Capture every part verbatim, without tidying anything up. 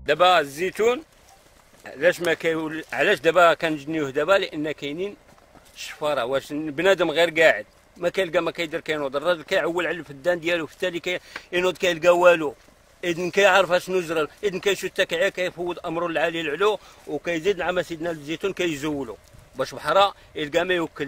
دابا الزيتون علاش ما كي علاش دابا كنجنيوه دابا؟ لان كاينين الشفاره. واش بنادم غير قاعد ما كيلقى ما كيدير كينوض، الراجل كيعول على الفدان ديالو في التالي كينوض كيلقى والو، اذن كيعرف شنو جرى، اذن كيشد التكعيه كيفوض امره العالي العلو وكيزيد مع سيدنا الزيتون كيزولو باش بحرا يلقى ما يوكل.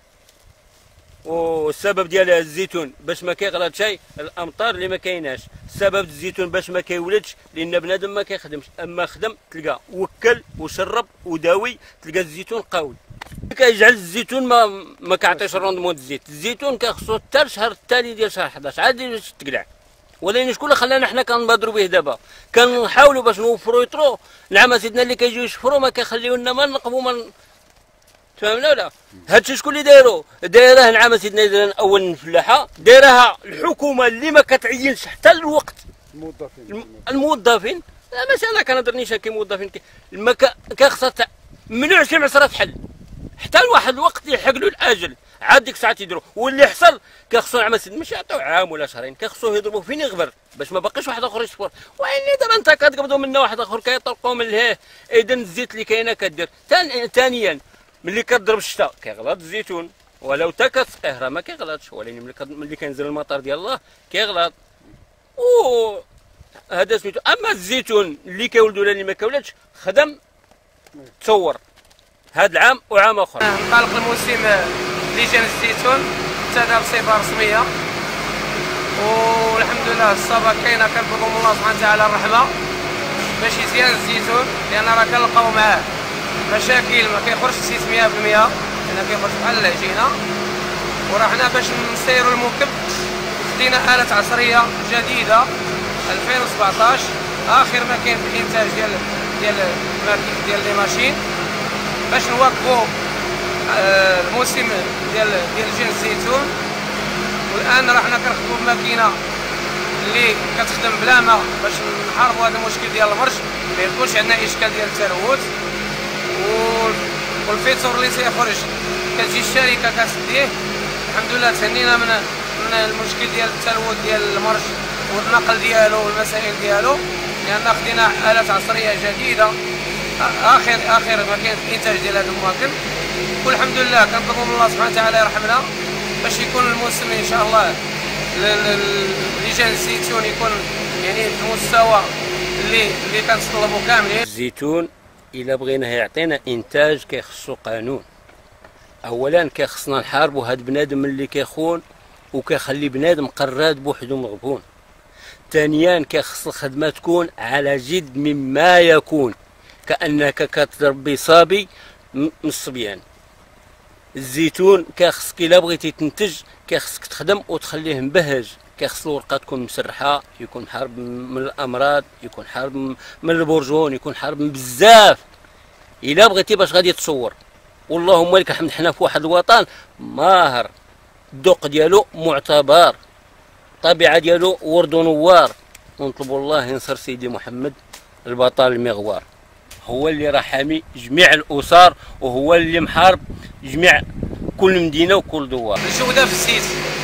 والسبب ديال الزيتون باش ما كيغلط شيء الامطار اللي ما كايناش، السبب الزيتون باش ما كيولدش لان بنادم ما كيخدمش، اما خدم تلقى وكل وشرب وداوي تلقى الزيتون قوي. كيجعل الزيتون ما ما كيعطيش روندمون الزيت، الزيتون كيخصو حتى الشهر التالي ديال شهر حداش عاد باش تقلع. ولكن شكون اللي خلانا حنا كنبادروا به دابا؟ كنحاولوا باش نوفروا يطرو، نعم سيدنا اللي كيجيو يشفروا ما كيخليو لنا ما نقبوا ما تفهمنا ولا؟ هادشي شكون اللي دايرو؟ دايره نعم سيدنا اذا اول الفلاحه دايرها الحكومه اللي ما كتعينش حتى الوقت الموظفين الموظفين ماشي انا كنهضر نيشان كموظفين ما كيخصها ممنوع شي معصره تحل حتى لواحد الوقت يلحق له الاجل، عاد ديك الساعه تيديروا. واللي حصل كيخصو نعم سيدنا ماشي يعطيو عام ولا شهرين، كيخصوه يضربوا فين يغبر باش ما باقيش واحد اخر يشفر. واني دابا انت كتقبضوا منا واحد اخر كيطلقوا من لهيه، اذا الزيت اللي كاينه كدير. ثانيا ملي كضرب الشتاء كيغلط الزيتون، ولو تا كتسقيه راه ما كيغلطش، ولكن ملي ملي كينزل المطر ديال الله كيغلط. و هذا سميتو. اما الزيتون اللي كيولد ولا اللي ما كيولدش خدم تصور هذا العام وعام اخر. انطلق الموسم لجان الزيتون ابتدا بصفه رسميه، والحمد لله الصبا كاينه كنطلبوا من الله سبحانه وتعالى الرحمه باش يزيان الزيتون، لان راه كنلقاو معاه مشاكل ما كيخرجش الزيت مية بالمية، لان كيخرج بحال العجينه. وراه حنا باش نسيروا الموكب خدينا آلة عصريه جديده ألفين وسبعطاش، اخر ما كاين في الانتاج ديال ديال ديال لي ماشين باش نواكبوا الموسم ديال ديال جنس الزيتون. والان راه حنا كنخدموا بماكينه اللي كتخدم بلا ماء باش نحاربوا هذا المشكل ديال المرش، ما يكونش عندنا اشكال ديال التلوث. والفيتور اللي سيخرج كتجي الشركه كتديه. الحمد لله تهنينا من من المشكل ديال التلوث ديال المرش والنقل ديالو والمسائل ديالو، لان خدينا آلات عصريه جديده اخر اخر ما كاين في الانتاج ديال هذا الماكن. والحمد لله كنطلبوا من الله سبحانه وتعالى يرحمنا باش يكون الموسم ان شاء الله لجان الزيتون يكون يعني في المستوى اللي اللي كنطلبوا كاملين. الزيتون الا بغيناه يعطينا انتاج كيخصو قانون. اولا كيخصنا نحاربوا هاد بنادم اللي كيخون وكيخلي بنادم قراد بوحدو مغبون. ثانيا كيخص الخدمه تكون على جد مما يكون، كانك كتربي صبي من الصبيان. الزيتون كيخصك الا بغيتي تنتج كيخصك تخدم وتخليه مبهج، كيخص الورقه تكون مسرحه، يكون حارب من الامراض، يكون حارب من البرجون، يكون حارب من بزاف الا بغيتي باش غادي تصور. واللهم لك الحمد حنا في واحد الوطن ماهر، الذوق ديالو معتبر، الطبيعه ديالو ورد ونوار. ونطلبوا الله ينصر سيدي محمد البطل المغوار، هو اللي راه حامي جميع الاسر وهو اللي محارب جميع كل مدينه وكل دوار. الجوده في الزيت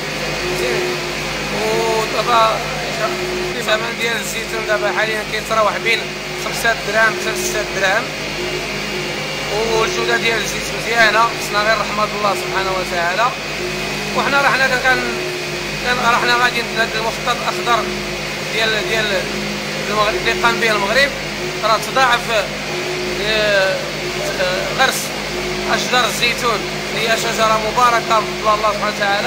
ودابا الثمن ديال الزيتون دابا حاليا كيتراوح بين خمسة دراهم حتى ستة دراهم، والجوده ديال الزيت مزيانه، خصنا غير رحمه الله سبحانه وتعالى. وحنا راه حنا كان راه حنا غاديين لهذا المخطط الاخضر ديال ديال المغرب اللي قام به المغرب، راه تضاعف غرس اشجار الزيتون، هي شجره مباركه بفضل الله سبحانه وتعالى.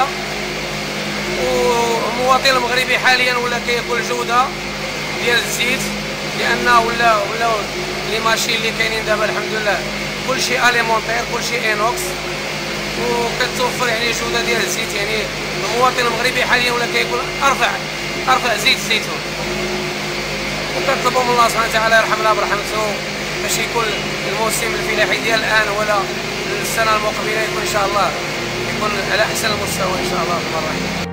والمواطن المغربي حاليا ولا كياكل جوده ديال الزيت، لانه ولا ولا لي ماشين اللي كاينين دابا الحمد لله كلشي اليمونتير كلشي انوكس، وكتوفر يعني جوده ديال الزيت. يعني المواطن المغربي حاليا ولا كياكل ارفع ارفع زيت الزيتون. وكنطلبوا من الله سبحانه وتعالى يرحمنا برحمته باش يكون الموسم الفلاحي ديال الان ولا السنه المقبله يكون ان شاء الله يكون على احسن المستوى ان شاء الله.